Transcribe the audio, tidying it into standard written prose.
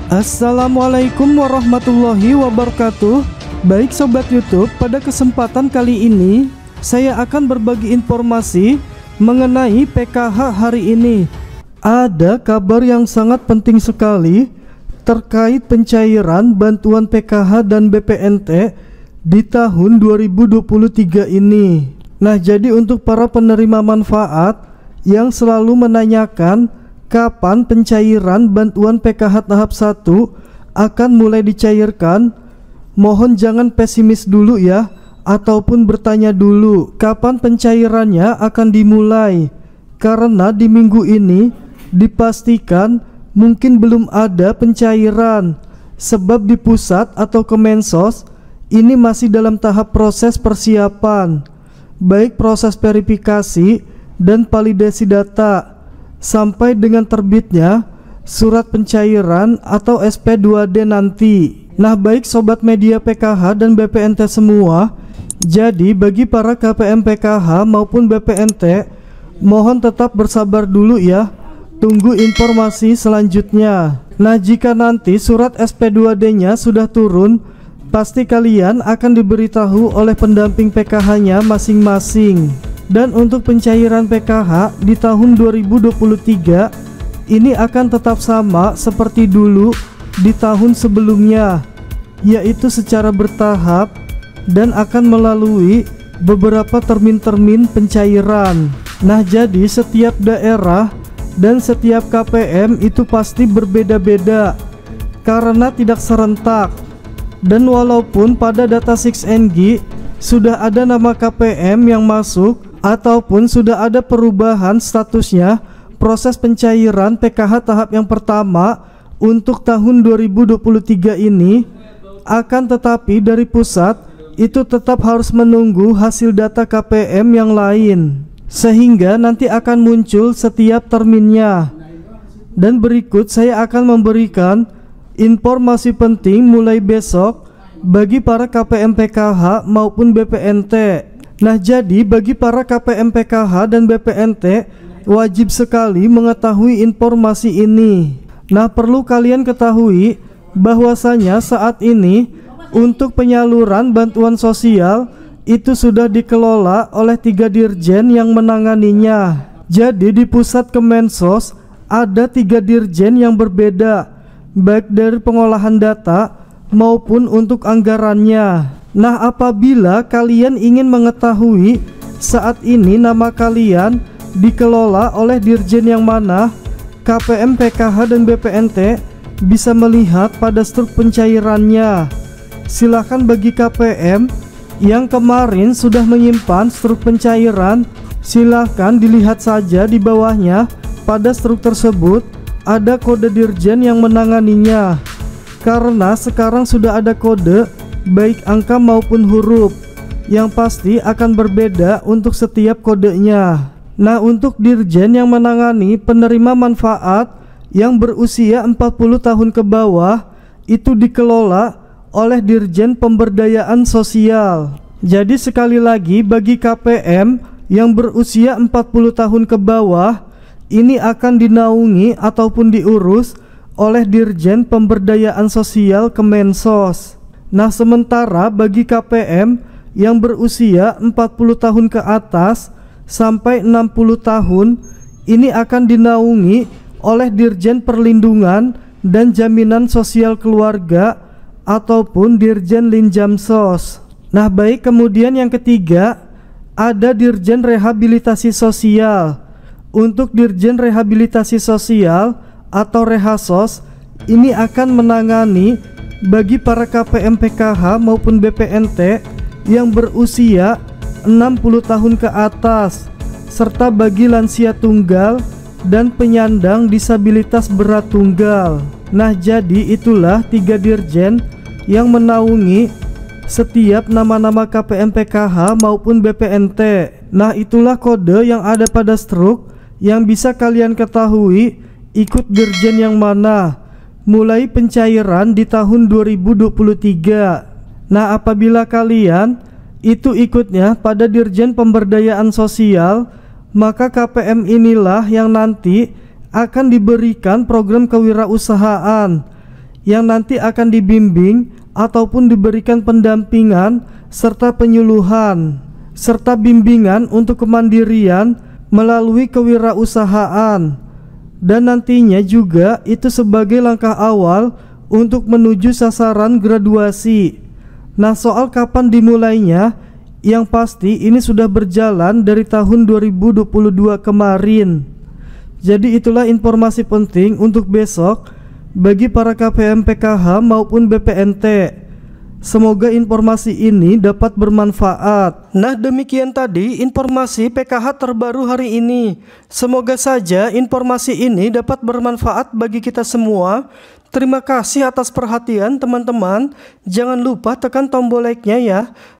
Assalamualaikum warahmatullahi wabarakatuh. Baik sobat YouTube, pada kesempatan kali ini saya akan berbagi informasi mengenai PKH hari ini. Ada kabar yang sangat penting sekali terkait pencairan bantuan PKH dan BPNT di tahun 2023 ini. Nah, jadi untuk para penerima manfaat yang selalu menanyakan kapan pencairan bantuan PKH tahap 1 akan mulai dicairkan, mohon jangan pesimis dulu ya, ataupun bertanya dulu kapan pencairannya akan dimulai, karena di minggu ini dipastikan mungkin belum ada pencairan, sebab di pusat atau Kemensos ini masih dalam tahap proses persiapan, baik proses verifikasi dan validasi data sampai dengan terbitnya surat pencairan atau SP2D nanti. Nah, baik sobat media PKH dan BPNT semua, jadi bagi para KPM PKH maupun BPNT, mohon tetap bersabar dulu ya, tunggu informasi selanjutnya. Nah, jika nanti surat SP2D nya sudah turun, pasti kalian akan diberitahu oleh pendamping PKH nya masing-masing. Dan untuk pencairan PKH di tahun 2023 ini akan tetap sama seperti dulu di tahun sebelumnya, yaitu secara bertahap dan akan melalui beberapa termin-termin pencairan. Nah, jadi setiap daerah dan setiap KPM itu pasti berbeda-beda karena tidak serentak. Dan walaupun pada data 6NG sudah ada nama KPM yang masuk ataupun sudah ada perubahan statusnya, proses pencairan PKH tahap yang pertama untuk tahun 2023 ini akan tetapi dari pusat itu tetap harus menunggu hasil data KPM yang lain, sehingga nanti akan muncul setiap terminnya. Dan berikut saya akan memberikan informasi penting mulai besok bagi para KPM PKH maupun BPNT. Nah, jadi bagi para KPM PKH dan BPNT wajib sekali mengetahui informasi ini. Nah, perlu kalian ketahui bahwasanya saat ini untuk penyaluran bantuan sosial itu sudah dikelola oleh 3 dirjen yang menanganinya. Jadi di pusat Kemensos ada 3 dirjen yang berbeda, baik dari pengolahan data maupun untuk anggarannya. Nah, apabila kalian ingin mengetahui saat ini nama kalian dikelola oleh dirjen yang mana, KPM PKH dan BPNT bisa melihat pada struk pencairannya. Silakan bagi KPM yang kemarin sudah menyimpan struk pencairan, silakan dilihat saja di bawahnya. Pada struk tersebut ada kode dirjen yang menanganinya, karena sekarang sudah ada kode baik angka maupun huruf yang pasti akan berbeda untuk setiap kodenya. Nah, untuk dirjen yang menangani penerima manfaat yang berusia 40 tahun ke bawah itu dikelola oleh Dirjen Pemberdayaan Sosial. Jadi sekali lagi bagi KPM yang berusia 40 tahun ke bawah ini akan dinaungi ataupun diurus oleh Dirjen Pemberdayaan Sosial Kemensos. Nah, sementara bagi KPM yang berusia 40 tahun ke atas sampai 60 tahun ini akan dinaungi oleh Dirjen Perlindungan dan Jaminan Sosial Keluarga ataupun Dirjen Linjamsos. Nah, baik, kemudian yang ketiga ada Dirjen Rehabilitasi Sosial. Untuk Dirjen Rehabilitasi Sosial atau Rehasos ini akan menangani bagi para KPM PKH maupun BPNT yang berusia 60 tahun ke atas, serta bagi lansia tunggal dan penyandang disabilitas berat tunggal. Nah, jadi itulah 3 dirjen yang menaungi setiap nama-nama KPM PKH maupun BPNT. Nah, itulah kode yang ada pada struk yang bisa kalian ketahui ikut dirjen yang mana mulai pencairan di tahun 2023. Nah, apabila kalian itu ikutnya pada Dirjen Pemberdayaan Sosial, maka KPM inilah yang nanti akan diberikan program kewirausahaan yang nanti akan dibimbing ataupun diberikan pendampingan serta penyuluhan serta bimbingan untuk kemandirian melalui kewirausahaan, dan nantinya juga itu sebagai langkah awal untuk menuju sasaran graduasi. Nah, soal kapan dimulainya, yang pasti ini sudah berjalan dari tahun 2022 kemarin. Jadi itulah informasi penting untuk besok bagi para KPM PKH maupun BPNT. Semoga informasi ini dapat bermanfaat. Nah, demikian tadi informasi PKH terbaru hari ini. Semoga saja informasi ini dapat bermanfaat bagi kita semua. Terima kasih atas perhatian teman-teman. Jangan lupa tekan tombol like-nya ya.